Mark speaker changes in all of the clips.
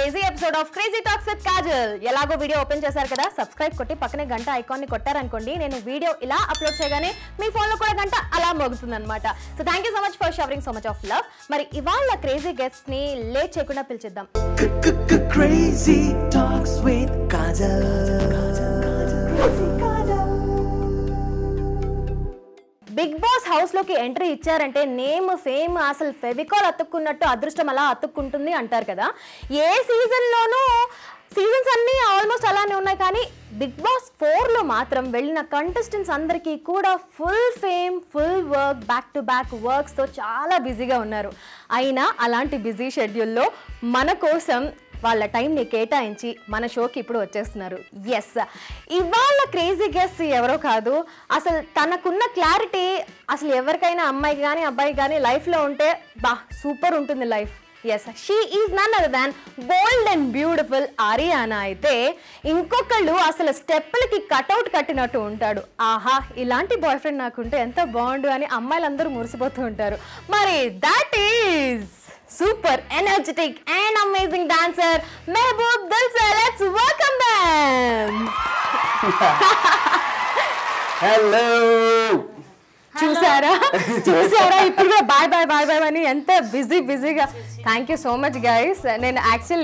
Speaker 1: crazy episode of Crazy Talks with Kajal. ఎలాగో video open చేశారు కదా, సబ్స్క్రైబ్ కొట్టి పక్కనే గంట ఐకాన్ ని కొట్టారనుకోండి, నేను వీడియో ఇలా అప్లోడ్ చేయగానే మీ ఫోన్ లో కూడా గంట అలా మోగుతుందన్నమాట. So thank you so much for showering so much of love. మరి ఇవాళ క్రేజీ గెస్ట్స్ ని లేట్ చేయకుండా పిలిచిద్దాం. Crazy Talks with Kajal. Big boss house లోకి ఎంట్రీ ఇచ్చారంటే నేమ్ ఫేమ్ అసలు ఫెవికాల్ అతుక్కున్నట్టు అదృష్టం అలా అతుక్కుంటుంది అంటారు కదా. ఏ సీజన్లోనూ సీజన్స్ అన్నీ ఆల్మోస్ట్ అలానే ఉన్నాయి, కానీ బిగ్ బాస్ 4లో మాత్రం వెళ్ళిన కంటెస్టెంట్స్ అందరికీ కూడా full fame, full work, back to back వర్క్స్తో చాలా బిజీగా ఉన్నారు. అయినా అలాంటి బిజీ షెడ్యూల్లో మన కోసం వాళ్ళ టైంని కేటాయించి మన షోకి ఇప్పుడు వచ్చేస్తున్నారు. ఎస్, ఇవాళ క్రేజీ గెస్ట్ ఎవరో కాదు, అసలు తనకున్న క్లారిటీ అసలు ఎవరికైనా అమ్మాయికి కానీ అబ్బాయికి కానీ లైఫ్లో ఉంటే బా సూపర్ ఉంటుంది life. Yes, she is none other than bold and beautiful Ariyana. అయితే ఇంకొకళ్ళు అసలు స్టెప్పులకి కట్అవుట్ కట్టినట్టు ఉంటాడు. ఆహా, ఇలాంటి బాయ్ ఫ్రెండ్ నాకుంటే ఎంత బాగుండు అని అమ్మాయిలందరూ మురిసిపోతూ ఉంటారు. మరి that is super energetic and amazing dancer Mehboob Dilsar. Let's welcome them.
Speaker 2: Hello.
Speaker 1: చూసారా ఇప్పుడు కూడా బాయ్ బాయ్ బాయ్ బాయ్ అని ఎంత బిజీగా. Thank you so much guys. నేను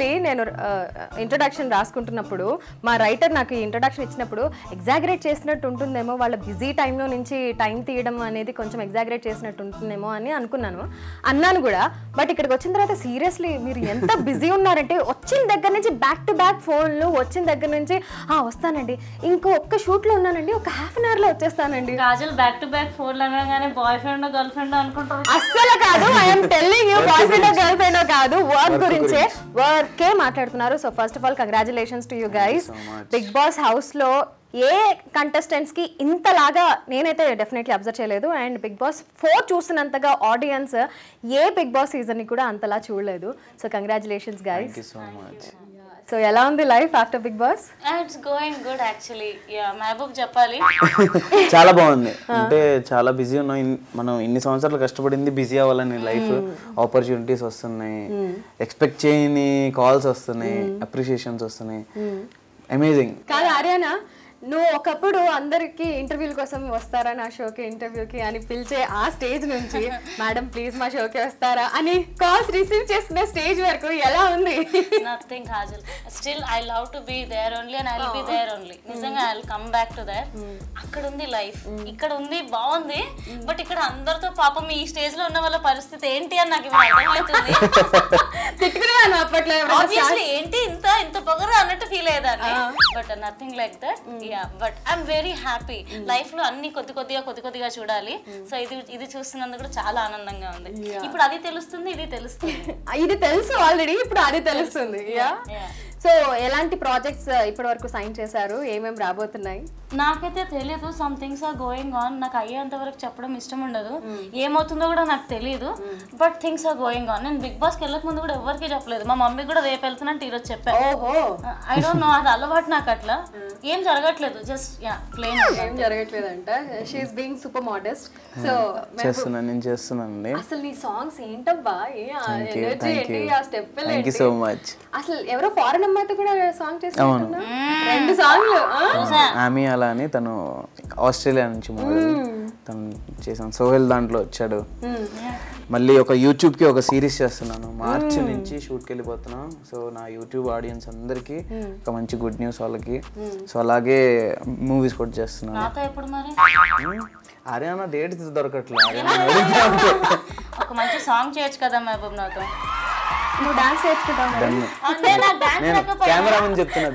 Speaker 1: ఇంట్రొడక్షన్ రాసుకుంటున్నప్పుడు మా రైటర్ నాకు ఈ ఇంట్రొడక్షన్ ఇచ్చినప్పుడు ఎగ్జాగరేట్ చేసినట్టు ఉంటుందేమో, వాళ్ళ బిజీ టైంలో నుంచి టైం తీయడం అనేది కొంచెం ఎగ్జాగరేట్ చేసినట్టు ఉంటుందేమో అని అన్నాను కూడా. బట్ ఇక్కడికి వచ్చిన తర్వాత సీరియస్లీ మీరు ఎంత బిజీ ఉన్నారంటే, వచ్చిన దగ్గర నుంచి బ్యాక్ టు బ్యాక్ ఫోన్లు, వచ్చిన దగ్గర నుంచి వస్తానండి, ఇంకో ఒక్క షూట్లో ఉన్నానండి, ఒక హాఫ్ అన్ అవర్లో వచ్చేస్తానండి.
Speaker 3: Kajal back to back phone అనగానే బాయ్ ఫ్రెండ్ గర్ల్ ఫ్రెండ్ అనుకుంటారు.
Speaker 1: అస్సలు కాదు, I'm telling you, boyfriend girlfriend కాదు, వర్క్ గురించే, వర్కే మాట్లాడుతున్నారు. So first of all congratulations to you guys. Big boss house లో ఏ కంటెస్టెంట్స్ కి ఇంతలాగా నేనైతే డెఫినెట్లీ అబ్జర్వ్ చేయలేదు, అండ్ బిగ్ బాస్ 4 చూసినంతగా ఆడియన్స్ ఏ బిగ్ బాస్ సీజన్ ని కూడా అంతలా చూడలేదు. So congratulations guys.
Speaker 2: Thank you so much.
Speaker 1: So ఎలా ఉంది life after big boss?
Speaker 3: It's going good actually. Mehaboob చెప్పాలి.
Speaker 2: చాలా బాగుంది. అంటే చాలా బిజీ ఉన్నాం. మనం ఇన్ని సంవత్సరాలు కష్టపడింది బిజీ అవ్వాలని, లైఫ్ ఆపర్చునిటీస్ వస్తున్నాయి, ఎక్స్పెక్ట్ చేయని కాల్స్ వస్తున్నాయి, అప్రిషియేషన్స్ వస్తున్నాయి. అమేజింగ్.
Speaker 1: కాదు ఆర్యానా, నువ్వు ఒకప్పుడు అందరికి ఇంటర్వ్యూల కోసం వస్తారా నా షోకి ఇంటర్వ్యూకి అని పిలిచే ఆ స్టేజ్ నుంచి మేడం ప్లీజ్ మా షోకి వస్తారా అని కాల్స్ రిసీవ్ చేసుకునే స్టేజ్ వరకు ఎలా ఉంది?
Speaker 3: Nothing Kajal, still I love to be there only and I will be there only. నిజంగా I will come back to there. అక్కడ ఉంది లైఫ్, ఇక్కడ ఉంది బాగుంది, బట్ ఇక్కడ అందరితో పాపం ఈ స్టేజ్ లో ఉన్న వాళ్ళ పరిస్థితి ఏంటి అని నాకు ఇప్పుడు అర్థమవుతుంది.
Speaker 1: తిట్టుకునేదాన్ని అప్పట్లో,
Speaker 3: ఆబ్వియస్లీ ఏంటి ఇంత పొగరు అన్నట్టు ఫీల్ అయ్యేదాన్ని, but nothing like that. But I'm very happy. Life లో అన్ని కొద్ది కొద్దిగా చూడాలి. సో ఇది చూస్తున్నందుకు కూడా చాలా ఆనందంగా ఉంది. ఇప్పుడు అది తెలుస్తుంది, ఇది తెలుస్తుంది.
Speaker 1: ఇది తెలుసు ఆల్రెడీ, ఇప్పుడు అది తెలుస్తుంది. సో ఎలాంటి ప్రాజెక్ట్స్ ఇప్పటి వరకు సైన్ చేశారు, ఏమేమి రాబోతున్నాయి?
Speaker 3: నాకైతే తెలియదు. Some things are going on. నాకు అయ్యేంత వరకు చెప్పడం ఇష్టం ఉండదు, ఏమవుతుందో కూడా నాకు తెలియదు, but things are going on. నేను బిగ్ బాస్కి వెళ్ళక ముందు కూడా ఎవరికి చెప్పలేదు. మా మమ్మీ కూడా రేపు వెళ్తున్నట్టు ఈరోజు చెప్పాను. ఐ డోంట్ నో, అది అలవాటు నాకు. అట్లా ఏం జరగట్లేదు, జస్ట్ ప్లేన్
Speaker 1: ఏం జరగట్లేదంట. She is being super modest. So
Speaker 2: నేను చేస్తున్నానండి.
Speaker 1: అసలు నీ సాంగ్స్ ఏంటబ్బా, ఎనర్జీ ఏంటి, ఆ step
Speaker 2: thank you so much.
Speaker 1: అసలు ఎవరో ఫారెన్ అమ్మాయితో కూడా సాంగ్ చేస్తున్నా, 2 సాంగ్లు.
Speaker 2: ఆమె అలా అని తను ఆస్ట్రేలియా నుంచి తను చేసాను, సోహెల్ దాంట్లో వచ్చాడు. మళ్ళీ ఒక యూట్యూబ్కి ఒక సిరీస్ చేస్తున్నాను, మార్చి నుంచి షూట్కి వెళ్ళిపోతున్నాను. సో నా యూట్యూబ్ ఆడియన్స్ అందరికి ఒక మంచి గుడ్ న్యూస్ వాళ్ళకి. సో అలాగే మూవీస్ కూడా చేస్తున్నాను. ఆర్యానా డేట్ దొరకట్లేదు.
Speaker 3: ఒక మంచి సాంగ్ చేయొచ్చు కదా మహబూబ్ నాతో.
Speaker 1: నువ్వు డాన్స్ నేర్చుకుంటావు?
Speaker 2: కెమెరామన్ చెప్తున్నా.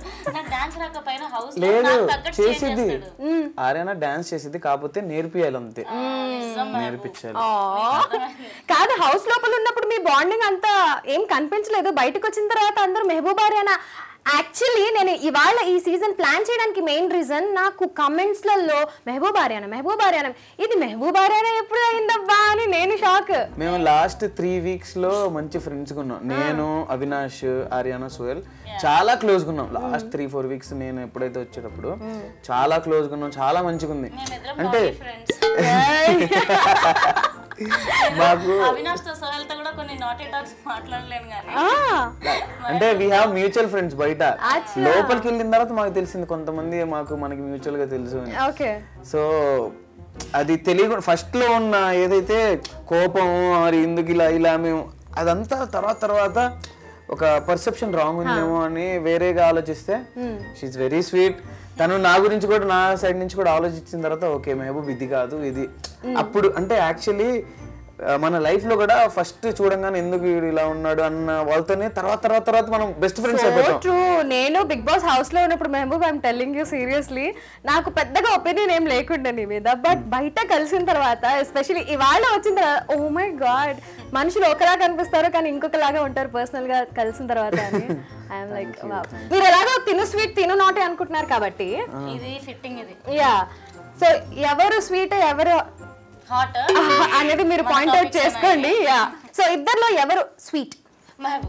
Speaker 2: లేదు, చేసిద్ది ఆర్యానా, డాన్స్ చేసిద్ది, కాకపోతే నేర్పియాలి అంతే, నేర్పించాలి.
Speaker 1: కాదు, హౌస్ లోపల ఉన్నప్పుడు మీ బాండింగ్ అంతా ఏం కనిపించలేదు, బయటకు వచ్చిన తర్వాత అందరూ మెహబూబ్ ఆర్యానా. యాక్చువల్లీ నేను ఇవాళ ఈ సీజన్ ప్లాన్ చేయడానికి మెయిన్ రీజన్, నాకు కమెంట్స్లలో మెహబూబ్ ఆర్యానా ఇది మెహబూబ్ ఆర్యానా ఎప్పుడు అయిందబ్బా అని నేను షాక్.
Speaker 2: మేము లాస్ట్ 3 వీక్స్ లో మంచి ఫ్రెండ్స్ ఉన్నాం. నేను, అవినాష్, ఆర్యానా, సోహెల్ చాలా క్లోజ్ ఉన్నాం. లాస్ట్ 3-4 వీక్స్ నేను ఎప్పుడైతే వచ్చేటప్పుడు చాలా క్లోజ్ ఉన్నాం, చాలా మంచిగా ఉంది. అంటే
Speaker 3: అవినాష్ తో సోహెల్ తో కూడా కొన్ని నాటీ టాక్స్ మాట్లాడలేను కానీ
Speaker 2: అంటే వీ హ్యావ్ మ్యూచువల్ ఫ్రెండ్స్ బయట. లోపలికి వెళ్ళిన తర్వాత మాకు తెలిసింది కొంతమంది మనకి మ్యూచువల్ గా తెలుసు అని.
Speaker 1: ఓకే.
Speaker 2: సో అది తెలియకుండా ఫస్ట్ లో ఉన్న ఏదైతే కోపం మరి ఎందుకు ఇలా మేము అదంతా తర్వాత ఒక పర్సెప్షన్ రాంగ్ ఉందేమో అని వేరేగా ఆలోచిస్తే షీఈస్ వెరీ స్వీట్. తను నా గురించి కూడా నా సైడ్ నుంచి కూడా ఆలోచించిన తర్వాత ఓకే మెహబూబ్ ఇది కాదు ఇది అప్పుడు అంటే యాక్చువల్లీ మన లైఫ్ లో కూడా ఫస్ట్ చూడంగానే ఎందుకు వీడు ఇలా ఉన్నాడు అన్న వాళ్ళతోనే తర్వాత మనం బెస్ట్ ఫ్రెండ్స్ అయిపోతాం.
Speaker 1: ట్రూ. నేను బిగ్ బాస్ హౌస్ లో ఉన్నప్పుడు Mehaboob I'm telling you seriously నాకు పెద్దగా ఒపీనియన్ ఏం లేకుండా నీ మీద, బట్ బయట కలిసిన తర్వాత ఎస్పెషల్లీ ఇవాళ వచ్చిన తర్వాత ఓ మై గాడ్ మనుషులు ఒకలా కనిపిస్తారు కానీ ఇంకొకలాగా ఉంటారు పర్సనల్ గా కలిసిన తర్వాత అని ఐఎమ్ లైక్ మీరు ఎలాగో తిను స్వీట్ తిను నాటి అనుకుంటున్నారు కాబట్టి
Speaker 3: ఇది ఫిట్టింగ్ ఇది.
Speaker 1: యా. సో ఎవరు స్వీట్ ఎవరు
Speaker 3: హాట్
Speaker 1: అనేది మీరు పాయింట్అవుట్ చేసుకోండి. యా. సో ఇద్దర్లో ఎవరు స్వీట్?
Speaker 3: మెహబూబ్.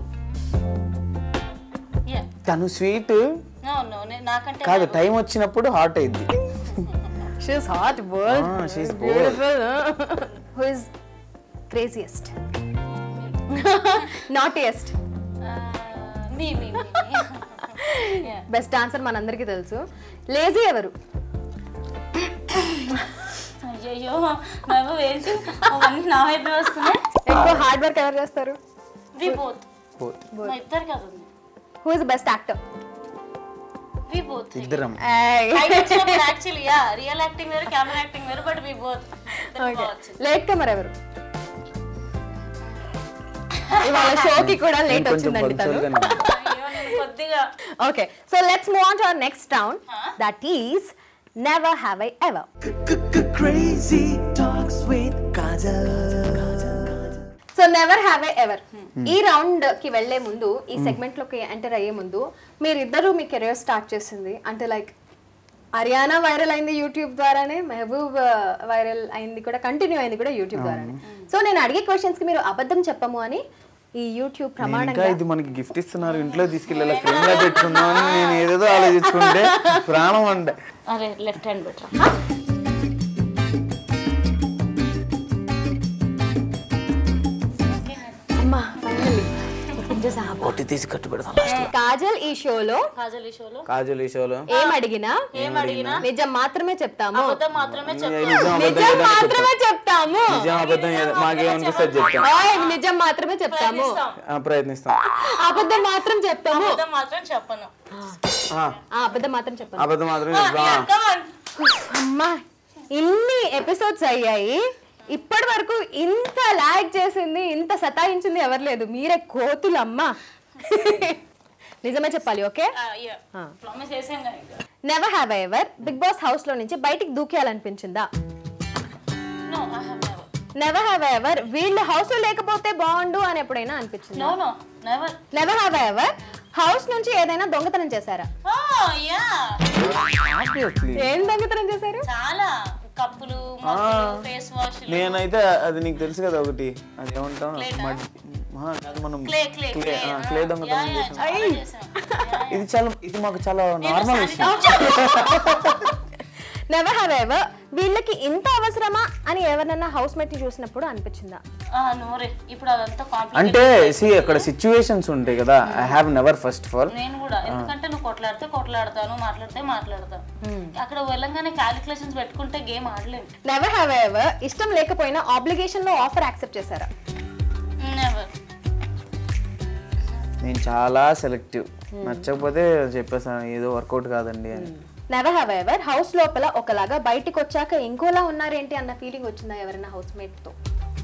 Speaker 2: తను స్వీట్
Speaker 3: నాకంటే
Speaker 2: కాదు, టైం వచ్చినప్పుడు హాట్ అయింది.
Speaker 1: She's hot bird.
Speaker 2: She's
Speaker 1: beautiful. Who is craziest? Naughtiest?
Speaker 3: మీ
Speaker 1: బెస్ట్ ఆన్సర్ మనందరికీ తెలుసు. లేజీ ఎవరు?
Speaker 3: అయ్యో మెహబూబ్ ఏంటి అవన్నీ నా వైపు వస్తున్నాయి.
Speaker 1: ఎక్కువ హార్డ్ వర్క్ ఎవరు చేస్తారు?
Speaker 3: We both. మా ఇద్దరు కాదు.
Speaker 1: Who is best actor?
Speaker 3: We both.
Speaker 2: ఇద్దరం.
Speaker 3: యాక్చువల్లీ యా రియల్ యాక్టింగ్ వేరు కెమెరా యాక్టింగ్ వేరు but we both.
Speaker 1: Late comer ఎవరు? ఇవాళ షోకి కూడా లేట్ వచ్చిందండి తను.
Speaker 3: అయ్యో నేను కొద్దిగా.
Speaker 1: Okay. So let's move on to our next round. That is Never Have I Ever. Crazy Talks with Kajal. So Never Have I Ever. ఈ రౌండ్ కి వెళ్లే ముందు ఈ సెగ్మెంట్ లోకి ఎంటర్ అయ్యే ముందు మీరిద్దరూ మీ కెరీర్ స్టార్ట్ చేసింది అంటే లైక్ అరియానా వైరల్ అయింది యూట్యూబ్ ద్వారానే, మెహబూబ్ వైరల్ అయింది కూడా కంటిన్యూ అయింది కూడా యూట్యూబ్ ద్వారానే. సో నేను అడిగే క్వశ్చన్స్ కి మీరు అబద్ధం చెప్పము అని ఈ యూట్యూబ్ ప్రమాణంగా
Speaker 2: ఇది మనకి గిఫ్ట్ ఇస్తున్నారు ఇంట్లో తీసుకెళ్ళి ఫ్రేమ్ గా పెట్టుకుందాం అని నేను ఏదేదో ఆలోచించుకుంటే ప్రాణం అండి.
Speaker 3: అరే లెఫ్ట్ హ్యాండ్ బెటర్.
Speaker 1: అమ్మా ఫైనల్లీ
Speaker 2: ఒట్టి తీసి కట్టు పెడతాం.
Speaker 1: కాజల్ ఈ షోలో ఏం అడిగినా నిజం మాత్రమే చెప్తాము.
Speaker 3: అబద్ధం మాత్రమే చెప్తాము.
Speaker 1: నిజం మాత్రమే చెప్తాము. నిజం మాత్రమే చెప్తాము.
Speaker 2: ప్రయత్నిస్తాం.
Speaker 1: అబద్ధం మాత్రం చెప్తాము.
Speaker 3: అబద్ధం మాత్రం చెప్పను.
Speaker 1: అబద్ధం మాత్రం చెప్పాను.
Speaker 2: అబద్ధం మాత్రం చెప్తాం.
Speaker 1: అమ్మా ఇన్ని ఎపిసోడ్స్ అయ్యాయి, ఇప్పటి వరకు ఇంత లాగ్ చేసింది ఇంత సతాయించింది ఎవరు లేదు, మీరే కోతులు అమ్మా. నిజమే చెప్పాలి. Okay. Never have I ever big boss house లో నుంచి బయటికి దూకేయాలనిపించిందా? నెవర్ హ్యావ్ ఐ ఎవర్ వీళ్ళు హౌస్ లో లేకపోతే బాగుండు అని ఎప్పుడైనా అనిపించిందా? Never have I ever house నుంచి ఏదైనా దొంగతనం చేశారా? ఏం దొంగతనం చేశారు?
Speaker 3: చాలా కప్పులు, ఫేస్ వాష్.
Speaker 2: నేనైతే అది నీకు తెలుసు కదా ఒకటి, అది ఏమంటాం మనం క్లే దొంగతనం చేసాం. ఇది మాకు చాలా నార్మల్ విషయం.
Speaker 1: నెవర్ హ్యావ్ ఎవర్ వీళ్ళకి ఇంత అవసరమా అని ఎవరన్నా హౌస్ మేట్ ని చూసినప్పుడు అనిపించిందా?
Speaker 3: ఇప్పుడు అదంతా
Speaker 2: అంటే అక్కడ సిచ్యువేషన్స్ ఉంటాయి కదా. I have never first of all
Speaker 3: నేను కూడా ఎందుకంటే నువ్వు కొట్లాడతాను మాట్లాడతా అక్కడ వెళ్ళంగానే క్యాలిక్యులేషన్స్ పెట్టుకుంటే గేమ్ ఆడలేము.
Speaker 1: నెవర్ హ్యావ్ ఎవర్ ఇష్టం లేకపోయినా ఆబ్లిగేషన్ లో ఆఫర్ యాక్సెప్ట్ చేశారా?
Speaker 3: నెవర్.
Speaker 2: నేను చాలా సెలెక్టివ్, నచ్చకపోతే చెప్పేసాను ఏదో వర్కౌట్ కాదండి అని.
Speaker 1: నెవర్ హ్యావ్ ఎవర్ హౌస్ లోపల ఒకలాగా బయటికి వచ్చాక ఇంకోలా ఉన్నారేంటి అన్న ఫీలింగ్ వచ్చిందా ఎవరైనా హౌస్ మేట్ తో?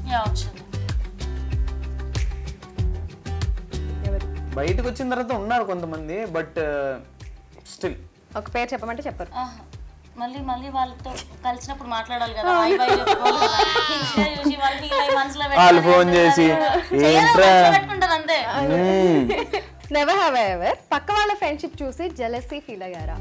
Speaker 2: బయటకు వచ్చిన తర్వాత ఉన్నారు కొంతమంది, బట్ స్టిల్.
Speaker 1: ఒక పేరు చెప్పమంటే చెప్పరు.
Speaker 3: మళ్ళీ వాళ్ళతో కలిసినప్పుడు మాట్లాడాలి కదా.
Speaker 2: వాళ్ళు ఫోన్ చేసి
Speaker 3: అంతే.
Speaker 1: నెవర్ హ్యావ్ ఎవర్ పక్క వాళ్ళ ఫ్రెండ్షిప్ చూసి జెలసీ ఫీల్ అయ్యారా?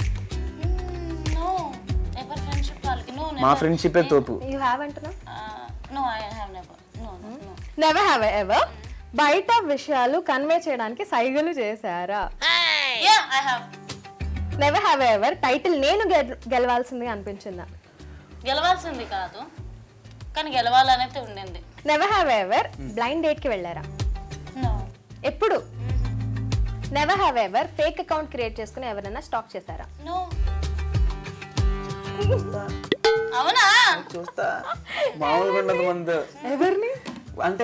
Speaker 2: మా ఫ్రెండ్షిప్ తోపు.
Speaker 1: యు హావ్ అంటున్నా?
Speaker 3: No I have never.
Speaker 1: Never have ever బయట విషయాలు కన్వే చేయడానికి సైగలు చేశారా?
Speaker 3: Yeah I have.
Speaker 1: Never have ever title నేను గెలవాల్సింది అనిపించిందా?
Speaker 3: గెలవాల్సింది కాదు కానీ గెలవాలనేది ఉండింది.
Speaker 1: Never have ever blind date కి వెళ్ళారా? ఎప్పుడు? Never have ever fake account create చేసుకుని ఎవరైనా స్టాక్ చేశారా?
Speaker 3: అవునా?
Speaker 2: చూస్తా మామూలుగా ఉండదు మందు.
Speaker 1: ఎవరిని
Speaker 2: అంటే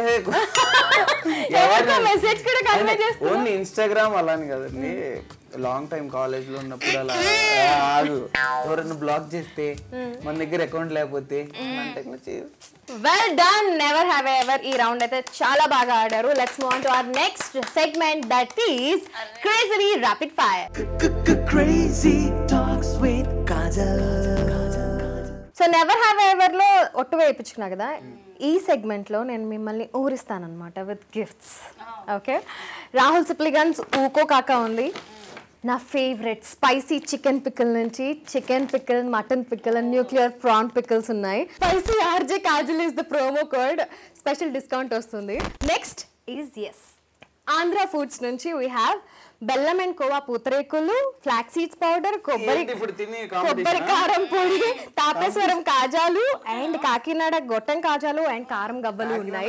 Speaker 1: మెసేజ్ కూడా కన్వే చేస్తా.
Speaker 2: ఓన్లీ ఇన్స్టాగ్రామ్ అలాని కదండి, లాంగ్ టైం కాలేజ్ లో ఉన్నప్పుడు అలా ఆగు ఎవరైనా బ్లాక్ చేస్తే మన దగ్గర అకౌంట్ లేకపోతే
Speaker 1: well done. Never have ever ఈ రౌండ్ అయితే చాలా బాగా ఆడారు. Let's move on to our next segment that is crazy rapid fire.
Speaker 4: Crazy Talks with Kajal.
Speaker 1: So never have ever లో ఒట్టు వేయించుకున్నా కదా, ఈ సెగ్మెంట్ లో నేను మిమ్మల్ని ఊరిస్తానన్నమాట విత్ గిఫ్ట్స్. ఓకే, రాహుల్ సిప్లిగన్స్ ఊకో కాకా ఉంది. నా ఫేవరెట్ స్పైసీ చికెన్ పికిల్ నుంచి chicken pickle, mutton pickle and nuclear prawn pickles ఉన్నాయి. Spicy RJ Kajal is the promo code, special discount వస్తుంది. నెక్స్ట్ ఈజ్ ఆంధ్ర ఫుడ్స్ నుంచి వీ హ్యావ్ బెల్లం అండ్ కోవా పూతరేకులు, ఫ్లాక్ సీడ్స్ పౌడర్, కొబ్బరి కారం పొడి, తాపేశ్వరం కాజాలు అండ్ కాకినాడ గొట్టం కాజాలు అండ్ కారం గవ్వలు ఉన్నాయి.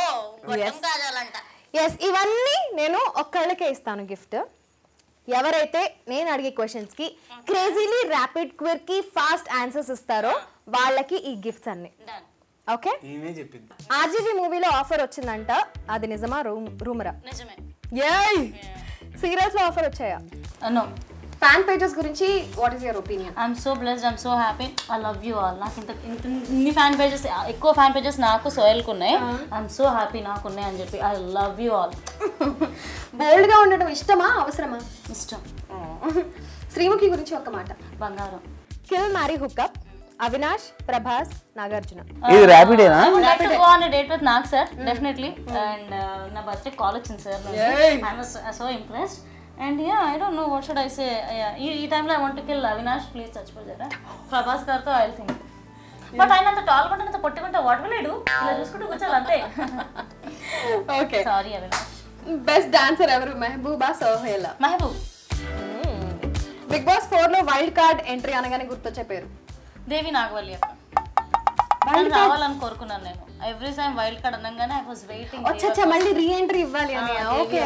Speaker 1: ఎస్, ఇవన్నీ నేను ఒక్కళ్ళకే ఇస్తాను గిఫ్ట్. ఎవరైతే నేను అడిగే క్వశ్చన్స్ కి క్రేజీలీ ర్యాపిడ్ క్విర్ కి ఫాస్ట్ ఆన్సర్స్ ఇస్తారో వాళ్ళకి ఈ గిఫ్ట్స్ అన్ని. ఓకే, ఆర్జీవీ మూవీలో ఆఫర్ వచ్చిందంట, అది నిజమా రూమరా?
Speaker 3: నిజమే.
Speaker 1: ఏయ్, సీరియల్స్ లో ఆఫర్ వచ్చాయా?
Speaker 3: నో.
Speaker 1: ఫ్యాన్ పేజెస్ గురించి what is your opinion?
Speaker 3: I'm so blessed, I'm so happy, I love you all. నాకు ఇన్ని ఫ్యాన్ పేజెస్, ఎక్కువ ఫ్యాన్ పేజెస్ నాకు సోయల్కి ఉన్నాయి. ఐఎమ్ సో హ్యాపీ నాకు ఉన్నాయి అని చెప్పి. I love you all.
Speaker 1: Bold గా ఉండడం ఇష్టమా అవసరమా?
Speaker 3: ఇష్టం.
Speaker 1: శ్రీముఖి గురించి ఒక మాట.
Speaker 3: బంగారం.
Speaker 1: Kill marry hookup, Avinash, Prabhas, Nagarjuna.
Speaker 2: ఇది ర్యాపిడేనా?
Speaker 3: Date with Nag sir definitely. And నా బర్త్డే కాల్ వచ్చింది sir. I was so impressed. And yeah, I don't know what should I say. ఈ టైంలో I want to kill Avinash, please చచ్చిపోయారా. ప్రభాస్ గారితో ఐ థింక్. బట్ ఆయన అంత టాల్ కొంటే అంత పొట్టుకుంటే వాట్ విల్ ఐ డూ? ఇలా చూసుకుంటూ కూర్చోాలి అంతే.
Speaker 1: Okay,
Speaker 3: sorry Avinash.
Speaker 1: Best dancer ఎవరు? మెహబూబా, సోహేలా?
Speaker 3: మెహబూబ్.
Speaker 1: బిగ్ బాస్ 4 లో వైల్డ్ కార్డ్ ఎంట్రీ అనగానే గుర్తొచ్చే పేరు?
Speaker 3: దేవి నాగవల్లి అక్క. రావాలని కోరుకున్నాను నేను. ఎవ్రీ టైం వైల్డ్ కార్డ్ అనగానే ఐ వాస్ వెయిటింగ్.
Speaker 1: వచ్చా మళ్ళీ రీ ఎంట్రీ ఇవ్వాలి అని. Okay,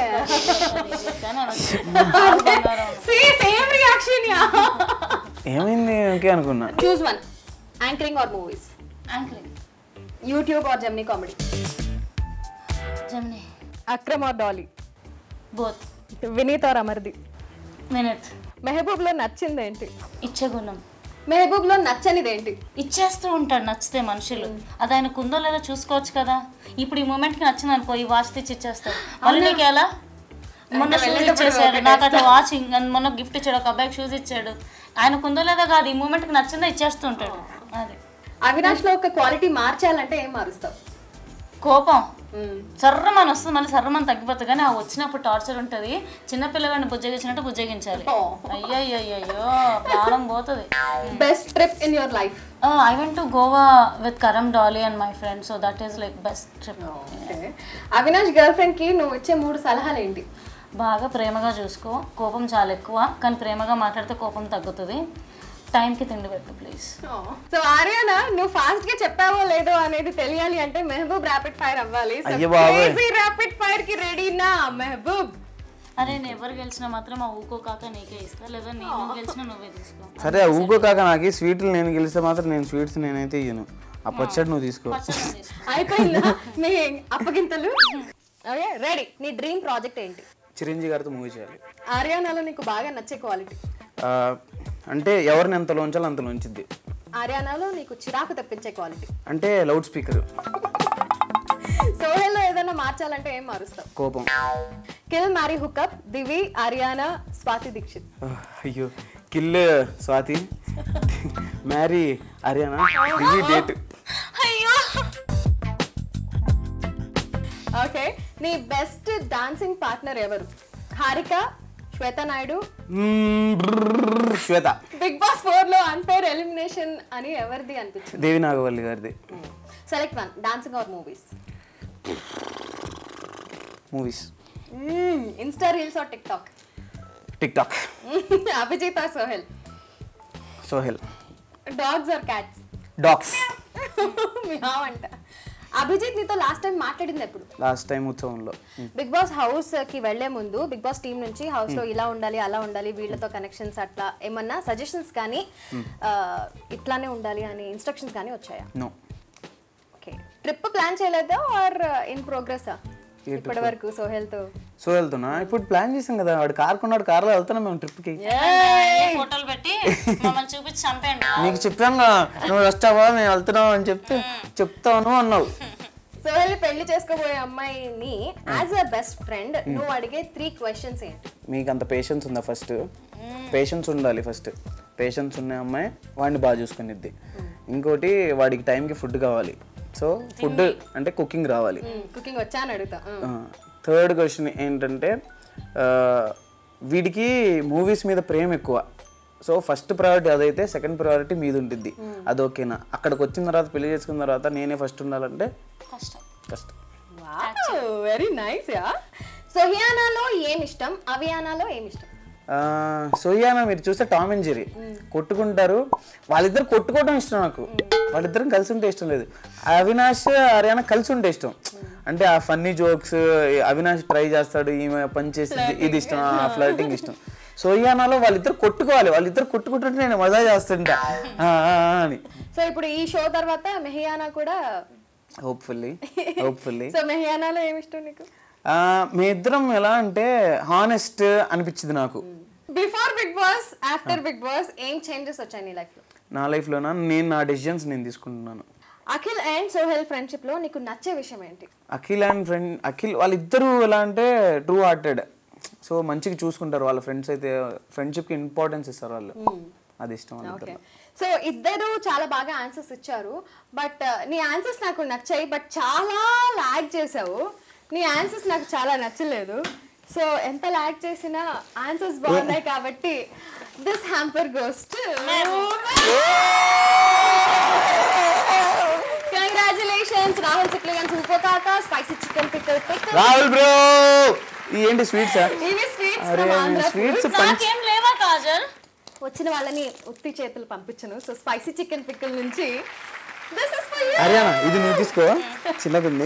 Speaker 1: same reaction. యా,
Speaker 2: ఏమైంది ఓకే అనుకున్నా.
Speaker 1: Choose one, anchoring or movies?
Speaker 3: Anchoring.
Speaker 1: YouTube or Gemini comedy?
Speaker 3: Gemini.
Speaker 1: Akram or Dolly?
Speaker 3: Both.
Speaker 1: Vineeth or Amardeep?
Speaker 3: Minute.
Speaker 1: Mehboob లో నచ్చింది ఏంటి?
Speaker 3: ఇచ్చే గుణం.
Speaker 1: మెహబూబ్ లో నచ్చనిది ఏంటి?
Speaker 3: ఇచ్చేస్తూ ఉంటాడు నచ్చితే మనుషులు. అది ఆయన కుందో లేదో చూసుకోవచ్చు కదా. ఇప్పుడు ఈ మూమెంట్కి నచ్చింది అనుకో, ఈ వాచ్ తెచ్చి ఇచ్చేస్తాడు. మళ్ళీ నీకు ఎలా? మొన్న షూస్ ఇచ్చేసాడు నాకు, అట్లా వాచింగ్. మొన్న గిఫ్ట్ ఇచ్చాడు, ఒక అబ్బాయికి షూస్ ఇచ్చాడు. ఆయన కుందో లేదో కాదు, ఈ మూమెంట్కి నచ్చిందో ఇచ్చేస్తూ ఉంటాడు. అది.
Speaker 1: అవినాష్ లో ఒక క్వాలిటీ మార్చాలంటే ఏం మారుస్తావు?
Speaker 3: కోపం. సర్రమని వస్తుంది, మళ్ళీ సర్రమని తగ్గిపోతుంది. కానీ ఆ వచ్చినప్పుడు టార్చర్ ఉంటుంది. చిన్నపిల్లగాడిని బుజ్జగించినట్టు బుజ్జగించాలి. అయ్యో ప్రాణం పోతుంది.
Speaker 1: Best trip in your life?
Speaker 3: I went to Goa with Karam, Dolly and my friends, so that is like best trip.
Speaker 1: Avinash girl friend కి నువ్వు ఇచ్చే 3 సలహాలు ఏంటి?
Speaker 3: బాగా ప్రేమగా చూసుకో, కోపం చాలా ఎక్కువ, కానీ ప్రేమగా మాట్లాడితే కోపం తగ్గుతుంది. టైంకి తిండి పెట్టు ప్లీజ్.
Speaker 1: సో ఆర్యానా, నువ్వు ఫాస్ట్ గా చెప్పావో లేదో అనేది తెలియాలి అంటే మెహబూబ్ ర్యాపిడ్ ఫైర్ అవ్వాలి. ర్యాపిడ్ ఫైర్ కి రెడీనా మెహబూబ్?
Speaker 3: అరే నేను ఎవరు గెలిచినా మాత్రం ఆ ఊకో కాక నీకే ఇస్తా, లేదా నేను గెలిచినా నువ్వే తీసుకో.
Speaker 2: సరే ఊకో కాక నాకు స్వీట్లు నేను గెలిస్తే మాత్రం నేను స్వీట్స్ నేనైతే ఇయ్యను. ఆ పచ్చడి నువ్వు తీసుకో.
Speaker 1: అయిపోయిందా మీ అప్పగింతలు? Okay, ready. నీ డ్రీమ్ ప్రాజెక్ట్ ఏంటి?
Speaker 2: చిరంజీవి గారితో మూవీ చేయాలి.
Speaker 1: ఆర్యానాలో నీకు బాగా నచ్చే క్వాలిటీ?
Speaker 2: అంటే ఎవరిని ఎంత లోంచాలో అంత లోంచిద్ది.
Speaker 1: ఆర్యానాలో నీకు చిరాకు తెప్పించే క్వాలిటీ?
Speaker 2: అంటే లౌడ్ స్పీకర్.
Speaker 1: సోహెల్లో ఏదైనా మార్చాలంటే ఏం మారుస్తావు?
Speaker 2: కోపం.
Speaker 1: Kill marry hookup, Divi, Ariyana, Swathi Dikshit?
Speaker 2: అయ్యో, kill Swathi, marry Ariyana, Divi date.
Speaker 3: అయ్యో.
Speaker 1: ఓకే, నీ బెస్ట్ డాన్సింగ్ పార్ట్నర్ ఎవరు? హారిక, శ్వేత నాయుడు,
Speaker 2: శ్వేత.
Speaker 1: బిగ్ బాస్ 4 లో అన్ఫేర్ ఎలిమినేషన్ అని ఎవరిది అనిపించింది?
Speaker 2: దేవి నాగవల్లి గారిది.
Speaker 1: Select one, dancing or movies?
Speaker 2: Movies.
Speaker 1: Insta reels or TikTok?
Speaker 2: TikTok.
Speaker 1: Abhijeet or Sohel?
Speaker 2: Sohel.
Speaker 1: Dogs or cats?
Speaker 2: Dogs.
Speaker 1: Meow అంట. అభిజిత్ నీతో లాస్ట్ టైం మాట్లాడింది ఎప్పుడు?
Speaker 2: లాస్ట్ టైం ఉత్సవంలో.
Speaker 1: బిగ్ బాస్ హౌస్ కి వెళ్లే ముందు బిగ్ బాస్ టీం నుంచి హౌస్ లో ఇలా ఉండాలి అలా ఉండాలి వీళ్ళతో కనెక్షన్స్ అట్లా ఏమన్నా సజెషన్స్ కానీ ఇట్లానే ఉండాలి అని ఇన్స్ట్రక్షన్స్ కానీ వచ్చాయా?
Speaker 2: నో.
Speaker 1: ఓకే. ట్రిప్ ప్లాన్ చేయలేదా ఆర్ ఇన్ ప్రోగ్రెస్ ఇప్పటి వరకు
Speaker 2: సోహెల్తోనా? ఇప్పుడు ప్లాన్ చేసాం కదా, వాడు కార్ కొన్నాడు, కార్లో వెళ్తున్నాం మేము ట్రిప్కి.
Speaker 3: ఫోటోలు పెట్టి మమ్మల్ని చూపించి చంపేయండి.
Speaker 2: నీకు చెప్పాను నువ్వు వస్తావా మేము వెళ్తున్నావు అని చెప్తాను అన్నావు.
Speaker 1: సోహెల్ పెళ్లి చేసుకోబోయే అమ్మాయిని యాజ్ అ బెస్ట్ ఫ్రెండ్ నువ్వు అడిగే 3 questions ఏంటి?
Speaker 2: మీకు అంత పేషెన్స్ ఉందా? ఫస్ట్ పేషెన్స్ ఉండాలి. పేషెన్స్ ఉన్న అమ్మాయి వాడిని బాగా చూసుకునిద్ది. ఇంకోటి వాడికి టైంకి ఫుడ్ కావాలి. సో ఫుడ్ అంటే కుకింగ్ రావాలి.
Speaker 1: కుకింగ్ వచ్చా అని అడుగుతా.
Speaker 2: థర్డ్ క్వశ్చన్ ఏంటంటే వీడికి మూవీస్ మీద ప్రేమ ఎక్కువ. సో ఫస్ట్ ప్రయారిటీ అదైతే, సెకండ్ ప్రయారిటీ మీద ఉంటుంది. అది ఓకేనా? అక్కడికి వచ్చిన తర్వాత పెళ్లి చేసుకున్న తర్వాత నేనే ఫస్ట్ ఉండాలంటే కష్టం.
Speaker 1: Very nice yeah. సోహియానాలో ఏమి ఇష్టం, అవియానాలో ఏమి ఇష్టం?
Speaker 2: సోహియానా మీరు చూస్తే టామ్ అండ్ జెర్రీ కొట్టుకుంటారు. వాళ్ళిద్దరు కొట్టుకోవడం ఇష్టం నాకు. వాళ్ళిద్దరం కలిసి ఉంటే ఇష్టం లేదు. అవినాష్ అరియానా కలిసి ఉంటే ఇష్టం. అంటే ఆ ఫన్నీ జోక్స్, అవినాష్ ట్రై చేస్తాడు, ఈమె పని చేసింది, ఇది ఇష్టం. ఆ ఫ్లర్టింగ్ ఇష్టం. సోహియానాలో వాళ్ళిద్దరు కొట్టుకోవాలి. వాళ్ళిద్దరు కొట్టుకుంటుంటే నేను మజా చేస్తుంటా అని.
Speaker 1: సో ఇప్పుడు ఈ షో తర్వాత మెహియానా కూడా
Speaker 2: హోప్ఫుల్లీ.
Speaker 1: సో మెహియానాలో ఏమి ఇష్టం నీకు?
Speaker 2: మీ ఇద్దరం ఎలా అంటే హానెస్ట్ అనిపించింది నాకు.
Speaker 1: Before big boss, after big boss ఏం చేంజెస్ వచ్చాయి నీ లైఫ్ లో?
Speaker 2: నా లైఫ్లోనా నేను నా డెసిషన్స్ నేను తీసుకుంటున్నాను.
Speaker 1: అఖిల్ అండ్ సోహెల్ ఫ్రెండ్షిప్ లో నీకు నచ్చే విషయం ఏంటి?
Speaker 2: అఖిల్ వాళ్ళిద్దరూ ఎలా అంటే ట్రూ హార్టెడ్. సో మంచిగా చూసుకుంటారు వాళ్ళ ఫ్రెండ్స్ అయితే. ఫ్రెండ్షిప్కి ఇంపార్టెన్స్ ఇస్తారు వాళ్ళు. అది ఇష్టం.
Speaker 1: సో ఇద్దరు చాలా బాగా ఆన్సర్స్ ఇచ్చారు. బట్ నీ ఆన్సర్స్ నాకు నచ్చాయి, బట్ చాలా లాగ్ చేసావు. నీ ఆన్సర్స్ నాకు చాలా నచ్చలేదు. సో ఎంత లాగ్ చేసినా ఆన్సర్స్ బాగున్నాయి కాబట్టి this hamper goes to congratulations Rahul సిక్లీ అండ్ సూపర్ కాకా spicy chicken pickle.
Speaker 2: Rahul bro ఏంటి స్వీట్స్?
Speaker 1: ఇవి స్వీట్స్
Speaker 3: నాకేం లేవా కాజల్?
Speaker 1: వచ్చిన వాళ్ళని ఉత్తి చేతులు పంపించను. సో స్పైసీ చికెన్ పిక్కల్ నుంచి this is for you.
Speaker 2: Ariyana ఇది నువ్వు తీసుకో, చిన్నగుంది.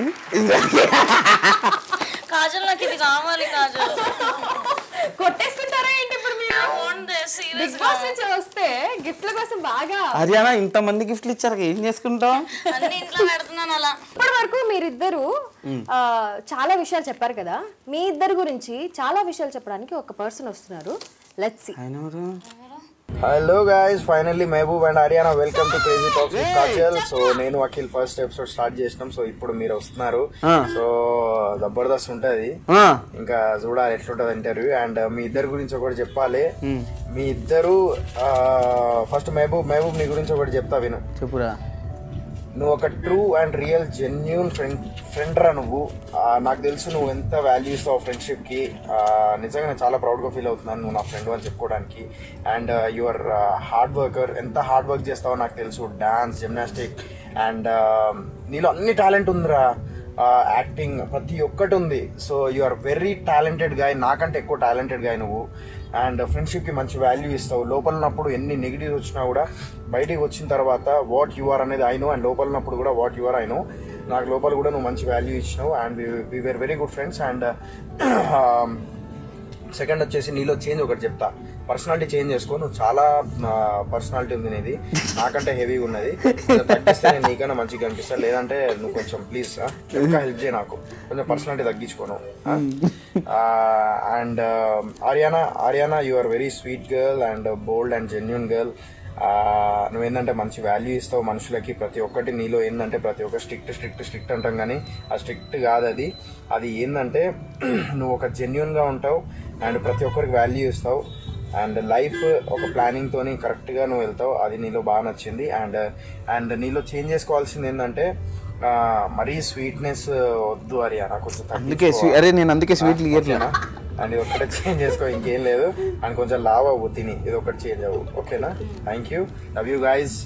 Speaker 3: కాజల్ నాకు ఇది కావాలి కాజల్.
Speaker 1: కొట్టేసుకుంటారా ఏంటి ఇప్పుడు మీరు? బిగ్ బాస్ నుంచి వస్తే గిఫ్ట్ల కోసం బాగా.
Speaker 2: అరియానా ఇంత మంది గిఫ్ట్లు ఇచ్చారు, ఏం చేసుకుంటాం?
Speaker 3: అన్ని ఇంట్లో పెడుతున్నాను అలా.
Speaker 1: ఇప్పటి వరకు మీరిద్దరు చాలా విషయాలు చెప్పారు కదా. మీ ఇద్దరు గురించి చాలా విషయాలు చెప్పడానికి ఒక పర్సన్ వస్తున్నారు. Let's see.
Speaker 5: Hello guys, finally Mehboob and Ariyana welcome to crazy talks with Kajal. So నేను అఖిల్ ఫస్ట్ ఎపిసోడ్ స్టార్ట్ చేసినాం. సో ఇప్పుడు మీరు వస్తున్నారు. సో జబర్దస్త్ ఉంటది, ఇంకా చూడాలి ఎట్లుంటది ఇంటర్వ్యూ. అండ్ మీ ఇద్దరు గురించి ఒకటి చెప్పాలి. మీ ఇద్దరు ఫస్ట్ మహబూబ్ నీ గురించి ఒకటి చెప్తా విను.
Speaker 2: చెప్పురా.
Speaker 5: నువ్వు ఒక true and real genuine friend రా నువ్వు. నాకు తెలుసు నువ్వు ఎంత వాల్యూ ఇస్తావు ఫ్రెండ్షిప్కి. నిజంగా నేను చాలా ప్రౌడ్గా ఫీల్ అవుతున్నాను నువ్వు నా ఫ్రెండ్ అని చెప్పుకోవడానికి. అండ్ యువర్ హార్డ్ వర్కర్, ఎంత హార్డ్ వర్క్ చేస్తావో నాకు తెలుసు. డాన్స్, జిమ్నాస్టిక్, అండ్ నీలో అన్ని టాలెంట్ ఉందిరా. యాక్టింగ్ ప్రతి ఒక్కటి ఉంది. So you are very talented guy, నాకంటే ఎక్కువ టాలెంటెడ్ గాయ్ నువ్వు. అండ్ ఫ్రెండ్షిప్కి మంచి వాల్యూ ఇస్తావు. లోపల ఉన్నప్పుడు ఎన్ని నెగిటివ్స్ వచ్చినా కూడా బయటికి వచ్చిన తర్వాత వాట్ యు ఆర్ అనేది ఐ నో. అండ్ లోపల ఉన్నప్పుడు కూడా what you are I know. నాకు లోపల కూడా నువ్వు మంచి వాల్యూ ఇచ్చినావు. And we were very good friends. And second వచ్చేసి నీలో చేంజ్ ఒకటి చెప్తా. పర్సనాలిటీ చేంజ్ చేసుకో. నువ్వు చాలా పర్సనాలిటీ ఉంది నీది, నాకంటే హెవీగా ఉన్నది. తగ్గిస్తే నేను నీకన్నా మంచిగా కనిపిస్తాను. లేదంటే నువ్వు కొంచెం ప్లీజ్ ఇంకా హెల్ప్ చేయి, నాకు కొంచెం పర్సనాలిటీ తగ్గించుకోను. And Ariyana you are very sweet girl and bold and genuine girl. నువ్వేంటంటే మంచి వాల్యూ ఇస్తావు మనుషులకి. ప్రతి ఒక్కటి నీలో ఏంటంటే ప్రతి ఒక్క స్ట్రిక్ట్ అంటాం, కానీ ఆ స్ట్రిక్ట్ కాదు. అది ఏంటంటే నువ్వు ఒక జెన్యూన్గా ఉంటావు అండ్ ప్రతి ఒక్కరికి వాల్యూ ఇస్తావు. అండ్ లైఫ్ ఒక ప్లానింగ్ తోని కరెక్ట్ గా నువ్వు వెళ్తావు. అది నీలో బాగా నచ్చింది. అండ్ నీలో చేంజ్ చేసుకోవాల్సింది ఏంటంటే మరీ స్వీట్నెస్ వద్దు అరియానా, కొంచెం
Speaker 2: అందుకే స్వీట్
Speaker 5: అండ్ ఇది ఒక్కటే చేంజ్ చేసుకో, ఇంకేం లేదు. అండ్ కొంచెం లావ్ అవ్వు తిని, ఇది ఒకటి చేంజ్ అవ్వు. ఓకేనా? Thank you, love you guys.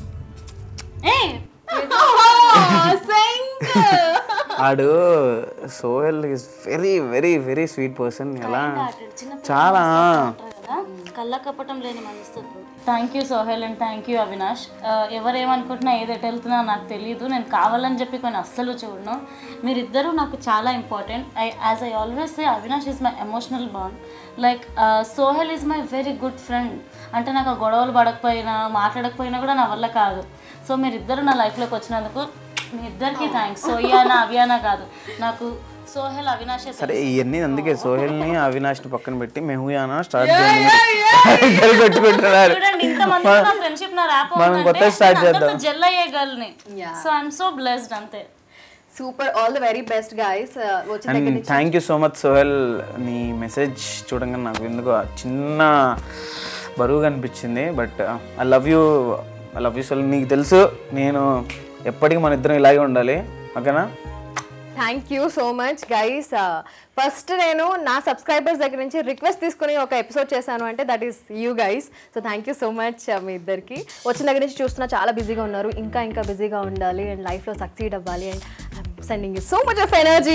Speaker 2: ఆడు Sohel is very very very sweet person. ఎలా చాలా
Speaker 3: కళ్ళ కప్పటం లేని మనసు, thank you Sohel and thank you Avinash. ఎవరేమనుకుంటున్నా ఏది ఎటు వెళ్తున్నా నాకు తెలియదు. నేను కావాలని చెప్పి కొన్ని అస్సలు చూడను. మీరిద్దరూ నాకు చాలా important. As I always say Avinash is my emotional bond. Like Sohel is my very good friend. అంటే నాకు గొడవలు పడకపోయినా మాట్లాడకపోయినా కూడా నా వల్ల కాదు. సో మీరిద్దరు నా లైఫ్లోకి వచ్చినందుకు మీ ఇద్దరికి థ్యాంక్స్. సోయానా అవియానా కాదు, నాకు సోహెల్ అవినాష్.
Speaker 2: సరే ఇవన్నీ అందుకే సోహెల్ని అవినాష్ని పక్కన పెట్టి మెహుయానా స్టార్ట్ కొట్టుకుంటున్నారు.
Speaker 3: చూడండి ఇంతమంది నా ఫ్రెండ్షిప్ నా ర్యాప్
Speaker 2: మనం కొత్త స్టార్ట్ చేద్దాం.
Speaker 3: జెల్ అయ్యే గర్ల్ని. సో ఐఎమ్ సో బ్లెస్డ్ అంతే.
Speaker 1: Super, all the very best guys. వచ్చిన దగ్గర
Speaker 2: అండ్
Speaker 1: నుంచి
Speaker 2: thank you so much Sohel. నీ మెసేజ్ చూడంగానే నాకు ఎందుకు చిన్న బరువుగా అనిపించింది. But I love you Sohel. నీకు తెలుసు నేను ఎప్పటికీ మన ఇద్దరం ఇలాగే ఉండాలి, ఓకేనా?
Speaker 1: Thank you so much guys. First నేను నా సబ్స్క్రైబర్స్ దగ్గర నుంచి రిక్వెస్ట్ తీసుకుని ఒక ఎపిసోడ్ చేశాను అంటే that is you guys. So thank you so much మీ ఇద్దరికి. వచ్చిన దగ్గర నుంచి చూస్తున్నా చాలా బిజీగా ఉన్నారు, ఇంకా బిజీగా ఉండాలి అండ్ లైఫ్లో సక్సీడ్ అవ్వాలి. And I'm sending you so much of energy.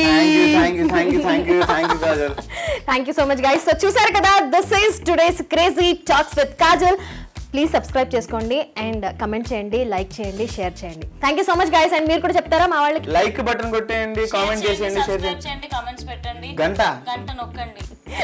Speaker 1: Thank you so much guys. So చూసారు కదా, this is today's crazy talks with Kajal. Please subscribe చేసుకోండి అండ్ కమెంట్ చేయండి, లైక్ చేయండి, షేర్ చేయండి. Thank you so much guys. And మీరు కూడా చెప్తారా మా వాళ్ళకి?
Speaker 2: లైక్ బటన్ కొట్టేయండి, కామెంట్ చేసేయండి, షేర్
Speaker 3: చేయండి, కామెంట్స్ పెట్టండి,
Speaker 2: గంట
Speaker 3: నొక్కండి.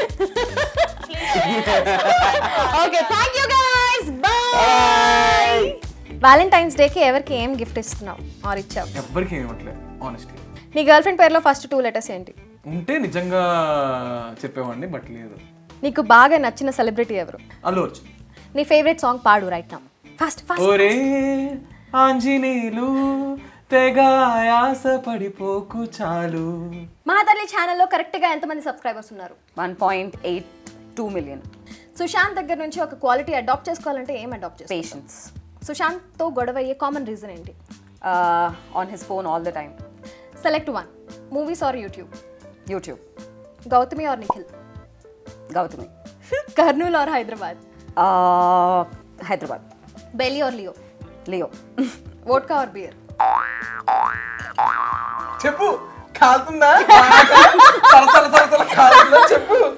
Speaker 1: Okay, thank you guys. Bye. Valentine's డేకి ఎవరికి ఏం గిఫ్ట్ ఇస్తున్నావు ఆర్ ఇచ్చావు?
Speaker 6: ఎవ్వరికి ఏమట్లేదు ఆనెస్ట్లీ.
Speaker 1: నీ గర్ల్ ఫ్రెండ్ పేరులో ఫస్ట్ 2 లెటర్స్ ఏంటి?
Speaker 6: ఉంటే నిజంగా చెప్పేవాడిని, బట్ లేదు.
Speaker 1: నీకు బాగా నచ్చిన సెలబ్రిటీ ఎవరు?
Speaker 6: అల్లు అర్జున్.
Speaker 1: నీ ఫేవరెట్ సాంగ్ పాడు రైట్ నౌ. Fast fast.
Speaker 6: ఒరే ఆంజనేయులు తెగ ఆయాస పడిపోకు చాలు.
Speaker 1: మా తల్లి ఛానల్లో కరెక్ట్గా ఎంతమంది సబ్స్క్రైబర్స్ ఉన్నారు?
Speaker 7: 1.82 million.
Speaker 1: సుశాంత్ దగ్గర నుంచి ఒక క్వాలిటీ అడాప్ట్ చేసుకోవాలంటే ఏం అడాప్ట్ చేసుకో?
Speaker 7: Patience.
Speaker 1: సుశాంత్తో గొడవ అయ్యే కామన్ రీజన్ ఏంటి?
Speaker 7: On his phone all the time.
Speaker 1: Select 1. Movies or YouTube?
Speaker 7: YouTube.
Speaker 1: Gautami or Nikhil?
Speaker 7: Gautami.
Speaker 1: Kurnool or Hyderabad?
Speaker 7: Hyderabad.
Speaker 1: బెల్లీ or Leo?
Speaker 7: Leo.
Speaker 1: Vodka or beer?
Speaker 6: చెప్పు కాలుతుందా? చెప్పు.